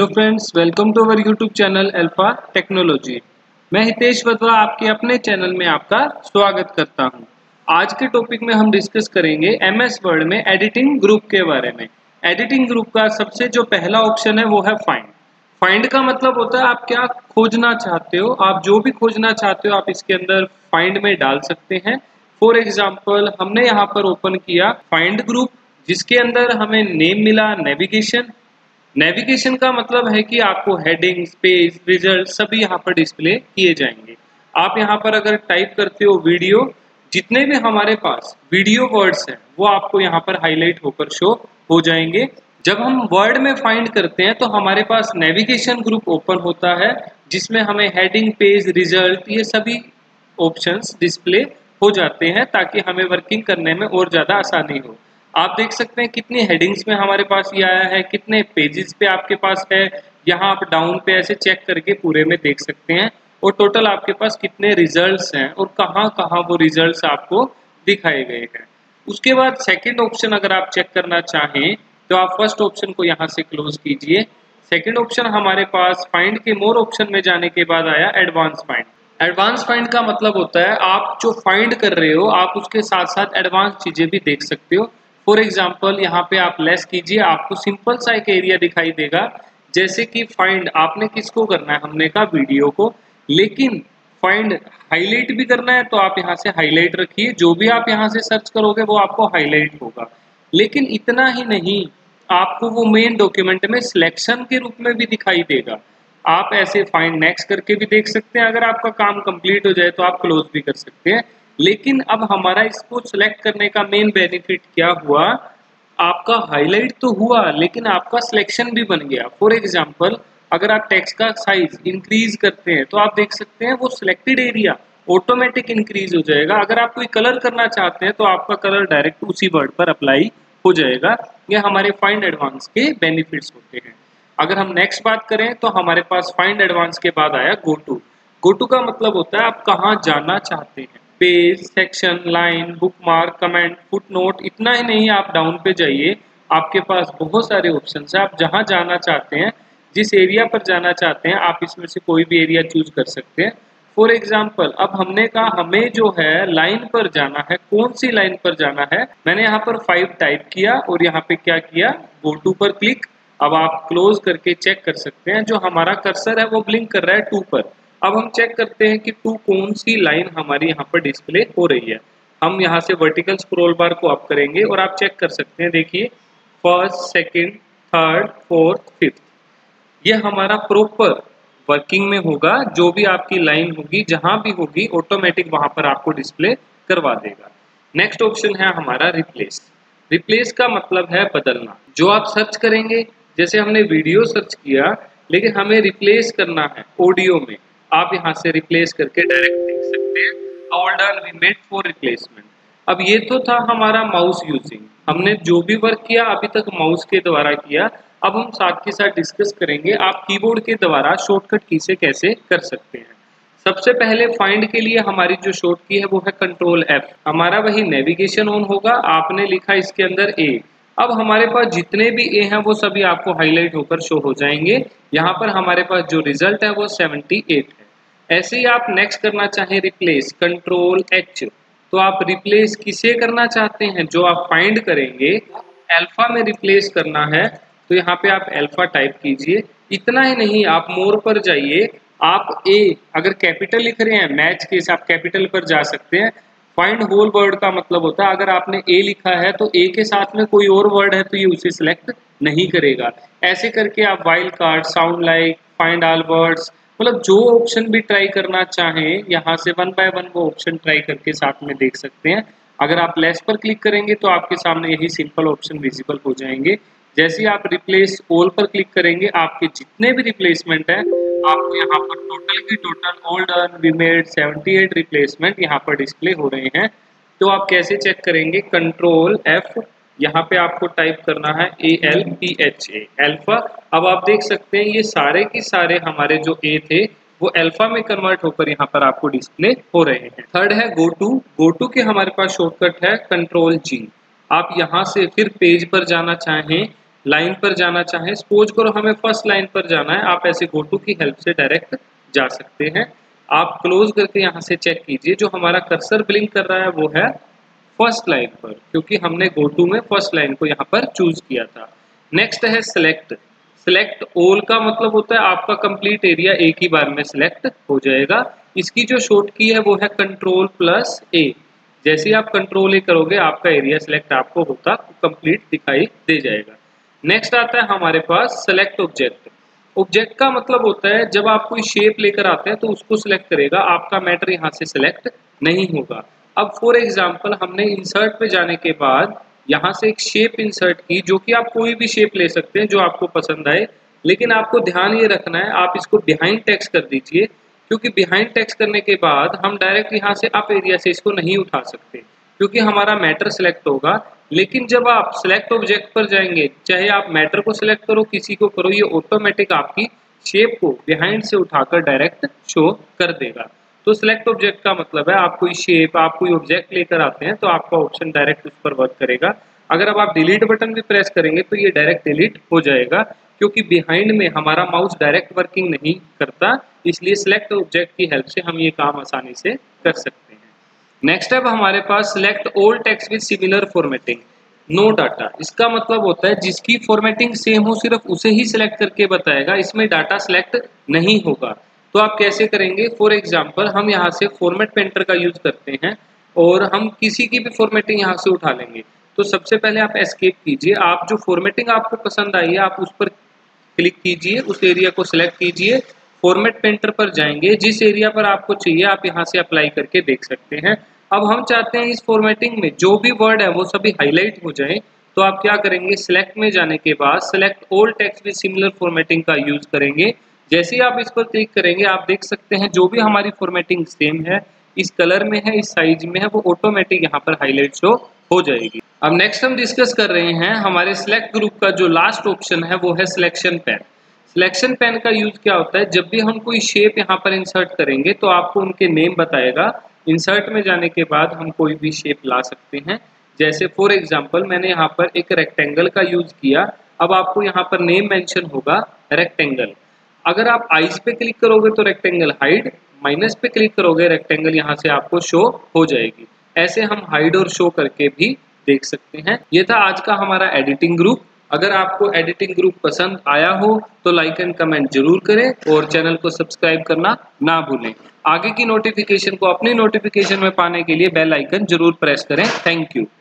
Hello friends, welcome to our YouTube channel alpha technology. मैं हितेश वधवा आपके अपने चैनल में आपका स्वागत करता हूं। आज के टॉपिक में हम डिस्कस करेंगे एमएस वर्ड में एडिटिंग ग्रुप के बारे में। एडिटिंग ग्रुप का सबसे जो पहला ऑप्शन है वो है फाइंड। फाइंड का मतलब होता है आप क्या खोजना चाहते हो, आप जो भी खोजना चाहते हो आप इसके अंदर फाइंड में डाल सकते हैं। फॉर एग्जाम्पल हमने यहाँ पर ओपन किया फाइंड ग्रुप, जिसके अंदर हमें नेम मिला नेविगेशन। नेविगेशन का मतलब है कि आपको हेडिंग, पेज, रिजल्ट सभी यहाँ पर डिस्प्ले किए जाएंगे। आप यहाँ पर अगर टाइप करते हो वीडियो, जितने भी हमारे पास वीडियो वर्ड्स हैं वो आपको यहाँ पर हाईलाइट होकर शो हो जाएंगे। जब हम वर्ड में फाइंड करते हैं तो हमारे पास नेविगेशन ग्रुप ओपन होता है, जिसमें हमें हेडिंग, पेज, रिजल्ट ये सभी ऑप्शंस डिस्प्ले हो जाते हैं ताकि हमें वर्किंग करने में और ज़्यादा आसानी हो। आप देख सकते हैं कितनी हेडिंग्स में हमारे पास ये आया है, कितने पेजेस पे आपके पास है। यहाँ आप डाउन पे ऐसे चेक करके पूरे में देख सकते हैं और टोटल आपके पास कितने रिजल्ट्स हैं और कहाँ कहाँ वो रिजल्ट्स आपको दिखाए गए हैं। उसके बाद सेकंड ऑप्शन अगर आप चेक करना चाहें तो आप फर्स्ट ऑप्शन को यहाँ से क्लोज कीजिए। सेकंड ऑप्शन हमारे पास फाइंड के मोर ऑप्शन में जाने के बाद आया एडवांस फाइंड। एडवांस फाइंड का मतलब होता है आप जो फाइंड कर रहे हो आप उसके साथ साथ एडवांस चीजें भी देख सकते हो। फॉर एग्जाम्पल यहाँ पे आप लेस कीजिए, आपको सिंपल सा एक एरिया दिखाई देगा, जैसे कि फाइंड आपने किसको करना है, हमने कहा वीडियो को, लेकिन फाइंड हाईलाइट भी करना है तो आप यहाँ से हाईलाइट रखिए। जो भी आप यहाँ से सर्च करोगे वो आपको हाईलाइट होगा। लेकिन इतना ही नहीं, आपको वो मेन डॉक्यूमेंट में सिलेक्शन के रूप में भी दिखाई देगा। आप ऐसे फाइंड नेक्स्ट करके भी देख सकते हैं। अगर आपका काम कंप्लीट हो जाए तो आप क्लोज भी कर सकते हैं। लेकिन अब हमारा इसको सिलेक्ट करने का मेन बेनिफिट क्या हुआ, आपका हाईलाइट तो हुआ लेकिन आपका सिलेक्शन भी बन गया। फॉर एग्जांपल अगर आप टेक्स्ट का साइज इंक्रीज करते हैं तो आप देख सकते हैं वो सिलेक्टेड एरिया ऑटोमेटिक इंक्रीज हो जाएगा। अगर आप कोई कलर करना चाहते हैं तो आपका कलर डायरेक्ट उसी वर्ड पर अप्लाई हो जाएगा। ये हमारे फाइंड एडवांस के बेनिफिट्स होते हैं। अगर हम नेक्स्ट बात करें तो हमारे पास फाइंड एडवांस के बाद आया गो टू। गो टू का मतलब होता है आप कहाँ जाना चाहते हैं। Page, section, line, bookmark, comment, footnote, इतना ही नहीं आप डाउन पे जाइए, आपके पास बहुत सारे ऑप्शन है। आप जहाँ जाना चाहते हैं, जिस एरिया पर जाना चाहते हैं, आप इसमें से कोई भी एरिया चूज कर सकते हैं। फॉर एग्जाम्पल अब हमने कहा हमें जो है लाइन पर जाना है, कौन सी लाइन पर जाना है, मैंने यहाँ पर 5 टाइप किया और यहाँ पे क्या किया, गो टू पर क्लिक। अब आप क्लोज करके चेक कर सकते हैं, जो हमारा कर्सर है वो ब्लिंक कर रहा है 2 पर। अब हम चेक करते हैं कि 2 कौन सी लाइन हमारी यहाँ पर डिस्प्ले हो रही है। हम यहाँ से वर्टिकल स्क्रॉल बार को अप करेंगे और आप चेक कर सकते हैं, देखिए first, second, third, fourth, fifth, ये हमारा प्रॉपर वर्किंग में होगा। जो भी आपकी लाइन होगी जहां भी होगी ऑटोमेटिक वहां पर आपको डिस्प्ले करवा देगा। नेक्स्ट ऑप्शन है हमारा रिप्लेस। रिप्लेस का मतलब है बदलना। जो आप सर्च करेंगे, जैसे हमने वीडियो सर्च किया लेकिन हमें रिप्लेस करना है ऑडियो में, आप यहाँ से रिप्लेस करके डायरेक्ट देख सकते हैं all done we made for replacement. अब ये तो था हमारा माउस यूजिंग, हमने जो भी वर्क किया अभी तक माउस के द्वारा किया। अब हम साथ के साथ डिस्कस करेंगे आप कीबोर्ड के द्वारा शॉर्टकट की से कैसे कर सकते हैं। सबसे पहले फाइंड के लिए हमारी जो शॉर्ट की है वो है कंट्रोल F। हमारा वही नेविगेशन ऑन होगा, आपने लिखा इसके अंदर A। अब हमारे पास जितने भी ए हैं वो सभी आपको हाईलाइट होकर शो हो जाएंगे। यहाँ पर हमारे पास जो रिजल्ट है वो 78 है। ऐसे ही आप नेक्स्ट करना चाहें रिप्लेस, कंट्रोल H, तो आप रिप्लेस किसे करना चाहते हैं, जो आप फाइंड करेंगे अल्फा में रिप्लेस करना है तो यहाँ पे आप अल्फा टाइप कीजिए। इतना ही नहीं, आप मोर पर जाइए, आप ए अगर कैपिटल लिख रहे हैं मैच केस आप कैपिटल पर जा सकते हैं। फाइंड होल वर्ड का मतलब होता है अगर आपने ए लिखा है तो ए के साथ में कोई और वर्ड है तो ये उसे सिलेक्ट नहीं करेगा। ऐसे करके आप wild card, sound like, find all words, मतलब जो ऑप्शन भी ट्राई करना चाहें यहाँ से 1 बाय 1 वो ऑप्शन ट्राई करके साथ में देख सकते हैं। अगर आप लेस पर क्लिक करेंगे तो आपके सामने यही सिंपल ऑप्शन विजिबल हो जाएंगे। जैसे ही आप रिप्लेस ऑल पर क्लिक करेंगे, आपके जितने भी रिप्लेसमेंट है आपको यहाँ पर टोटल की total all done we made 78 replacement यहाँ पर डिस्प्ले हो रहे हैं। तो आप कैसे चेक करेंगे, कंट्रोल F, यहाँ पे आपको टाइप करना है ALPHA अल्फा। अब आप देख सकते हैं ये सारे के सारे हमारे जो ए थे वो अल्फा में कन्वर्ट होकर यहाँ पर आपको डिस्प्ले हो रहे हैं। थर्ड है गो टू। गो टू के हमारे पास शॉर्टकट है कंट्रोल G। आप यहाँ से फिर पेज पर जाना चाहें लाइन पर जाना चाहें, सपोज करो हमें फर्स्ट लाइन पर जाना है, आप ऐसे गो टू की हेल्प से डायरेक्ट जा सकते हैं। आप क्लोज करके यहाँ से चेक कीजिए, जो हमारा कर्सर ब्लिंक कर रहा है वो है फर्स्ट लाइन पर, क्योंकि हमने गो टू में फर्स्ट लाइन को यहाँ पर चूज किया था। नेक्स्ट है सिलेक्ट। सिलेक्ट ऑल का मतलब होता है आपका कंप्लीट एरिया एक ही बार में सिलेक्ट हो जाएगा। इसकी जो शॉर्ट की है वो है कंट्रोल प्लस ए। जैसे ही आप कंट्रोल ए करोगे आपका एरिया सिलेक्ट आपको होता कंप्लीट दिखाई दे जाएगा। नेक्स्ट आता है हमारे पास सेलेक्ट ऑब्जेक्ट। ऑब्जेक्ट का मतलब होता है जब आप कोई शेप लेकर आते हैं तो उसको सिलेक्ट करेगा, आपका मैटर यहाँ से सिलेक्ट नहीं होगा। अब फॉर एग्जांपल हमने इंसर्ट पे जाने के बाद यहाँ से एक शेप इंसर्ट की, जो कि आप कोई भी शेप ले सकते हैं जो आपको पसंद आए, लेकिन आपको ध्यान ये रखना है आप इसको बिहाइंड टेक्स्ट कर दीजिए, क्योंकि बिहाइंड टेक्स्ट करने के बाद हम डायरेक्ट यहाँ से अप एरिया से इसको नहीं उठा सकते, क्योंकि हमारा मैटर सिलेक्ट होगा। लेकिन जब आप सिलेक्ट ऑब्जेक्ट पर जाएंगे, चाहे आप मैटर को सिलेक्ट करो किसी को करो, ये ऑटोमेटिक आपकी शेप को बिहाइंड से उठाकर डायरेक्ट शो कर देगा। तो सिलेक्ट ऑब्जेक्ट का मतलब है आप कोई शेप, आप कोई ऑब्जेक्ट लेकर आते हैं तो आपका ऑप्शन डायरेक्ट उस पर वर्क करेगा। अगर अब आप डिलीट बटन भी प्रेस करेंगे तो ये डायरेक्ट डिलीट हो जाएगा, क्योंकि बिहाइंड में हमारा माउस डायरेक्ट वर्किंग नहीं करता, इसलिए सिलेक्ट ऑब्जेक्ट की हेल्प से हम ये काम आसानी से कर सकते हैं। नेक्स्ट है हमारे पास select all text with similar formatting, no data. इसका मतलब होता है जिसकी फॉर्मेटिंग सेम हो सिर्फ उसे ही सिलेक्ट करके बताएगा, इसमें डाटा सिलेक्ट नहीं होगा। तो आप कैसे करेंगे? फॉर एग्जांपल हम यहाँ से फॉर्मेट पेंटर का यूज करते हैं और हम किसी की भी फॉर्मेटिंग यहाँ से उठा लेंगे। तो सबसे पहले आप एस्केप कीजिए, आप जो फॉर्मेटिंग आपको पसंद आई है आप उस पर क्लिक कीजिए, उस एरिया को सिलेक्ट कीजिए, फॉर्मेट पेंटर पर जाएंगे, जिस एरिया पर आपको चाहिए आप यहाँ से अप्लाई करके देख सकते हैं। अब हम चाहते हैं इस फॉर्मेटिंग में जो भी वर्ड है वो सभी हाईलाइट हो जाए, तो आप क्या करेंगे? सिलेक्ट में जाने के बाद select all text with similar formatting का यूज करेंगे। जैसे ही आप इस पर क्लिक करेंगे आप देख सकते हैं जो भी हमारी फॉर्मेटिंग सेम है, इस कलर में है, इस साइज में है, वो ऑटोमेटिक यहाँ पर हाईलाइट शो हो जाएगी। अब नेक्स्ट हम डिस्कस कर रहे हैं हमारे सिलेक्ट ग्रुप का जो लास्ट ऑप्शन है वो है सिलेक्शन पेन। सिलेक्शन पेन का यूज क्या होता है? जब भी हम कोई शेप यहाँ पर इंसर्ट करेंगे तो आपको उनके नेम बताएगा। इंसर्ट में जाने के बाद हम कोई भी शेप ला सकते हैं, जैसे फॉर एग्जांपल मैंने यहाँ पर एक रेक्टेंगल का यूज किया। अब आपको यहाँ पर नेम मेंशन होगा रेक्टेंगल। अगर आप आइज पे क्लिक करोगे तो रेक्टेंगल हाइड, माइनस पे क्लिक करोगे रेक्टेंगल यहाँ से आपको शो हो जाएगी। ऐसे हम हाइड और शो करके भी देख सकते हैं। ये था आज का हमारा एडिटिंग ग्रुप। अगर आपको एडिटिंग ग्रुप पसंद आया हो तो लाइक एंड कमेंट जरूर करें और चैनल को सब्सक्राइब करना ना भूलें। आगे की नोटिफिकेशन को अपनी नोटिफिकेशन में पाने के लिए बेल आइकन जरूर प्रेस करें। Thank you.